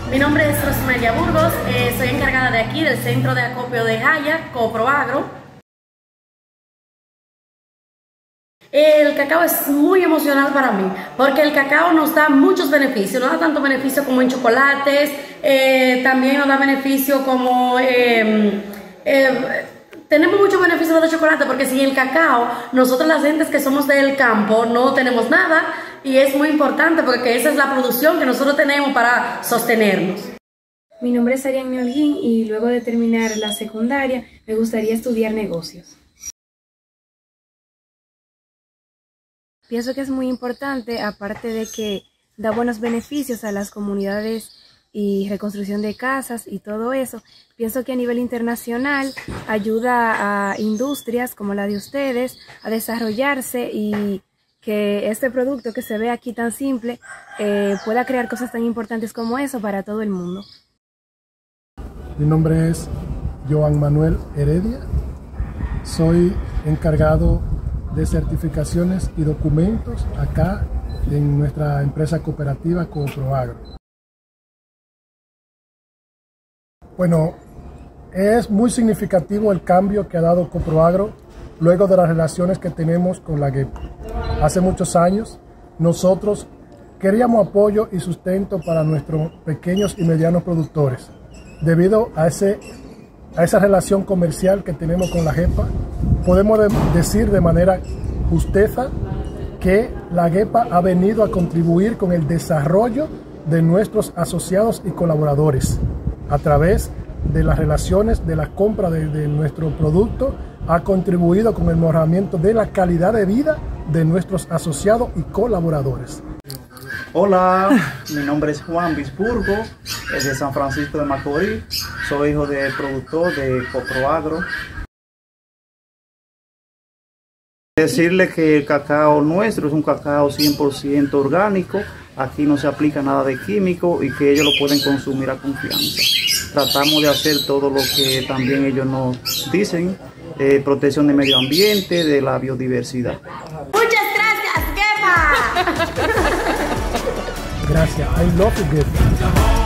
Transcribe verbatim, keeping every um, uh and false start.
Mi nombre es Rosmelia Burgos, eh, soy encargada de aquí del centro de acopio de Jaya, Coproagro. El cacao es muy emocional para mí, porque el cacao nos da muchos beneficios, no da tanto beneficio como en chocolates, eh, también nos da beneficio como... Eh, eh, tenemos muchos beneficios de chocolate, porque sin el cacao, nosotros las gentes que somos del campo no tenemos nada, y es muy importante porque esa es la producción que nosotros tenemos para sostenernos. Mi nombre es Ariadne Holguín y luego de terminar la secundaria me gustaría estudiar negocios. Pienso que es muy importante, aparte de que da buenos beneficios a las comunidades y reconstrucción de casas y todo eso, pienso que a nivel internacional ayuda a industrias como la de ustedes a desarrollarse y que este producto que se ve aquí tan simple eh, pueda crear cosas tan importantes como eso para todo el mundo. Mi nombre es Joan Manuel Heredia, soy encargado de certificaciones y documentos acá en nuestra empresa cooperativa Coproagro. Bueno, es muy significativo el cambio que ha dado Coproagro luego de las relaciones que tenemos con la GEPA. Hace muchos años nosotros queríamos apoyo y sustento para nuestros pequeños y medianos productores. Debido a, ese, a esa relación comercial que tenemos con la GEPA, podemos de, decir de manera justeza que la GEPA ha venido a contribuir con el desarrollo de nuestros asociados y colaboradores a través de las relaciones de la compra de, de nuestro producto. Ha contribuido con el mejoramiento de la calidad de vida de nuestros asociados y colaboradores. Hola, mi nombre es Juan Bisburgo, es de San Francisco de Macorís, soy hijo del productor de Coproagro. Decirle que el cacao nuestro es un cacao cien por ciento orgánico, aquí no se aplica nada de químico y que ellos lo pueden consumir a confianza. Tratamos de hacer todo lo que también ellos nos dicen, eh, protección del medio ambiente, de la biodiversidad. Muchas gracias, GEPA. Gracias, I love you, GEPA.